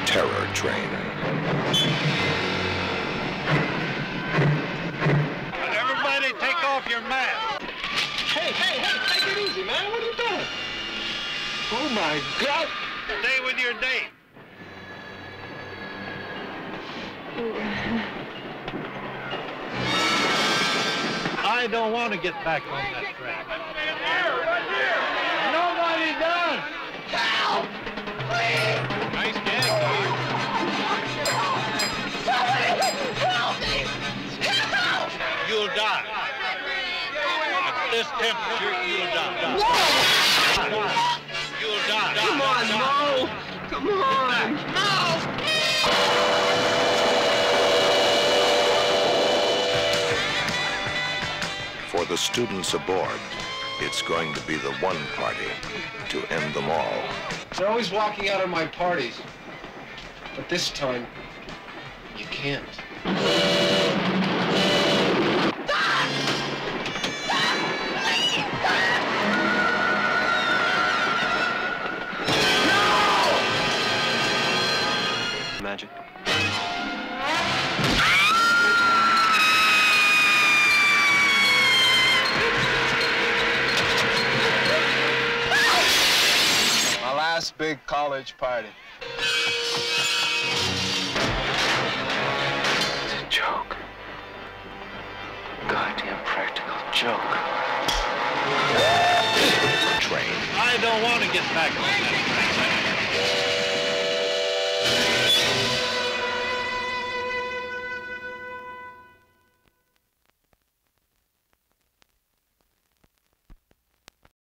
terror train. Everybody take off your mask. Hey, take it easy, man. What are you doing? Oh, my God. Stay with your date. I don't want to get back on that track. Nobody does. Help! Please! Nice gag, Help me! Help! You'll die. At this temperature, you'll die. Whoa! You'll die. Come on, Mo! Come on! Mo! For the students aboard, it's going to be the one party to end them all. They're always walking out of my parties. But this time, you can't. Magic. My last big college party. It's a joke. Goddamn practical joke. Train. I don't want to get back on that track.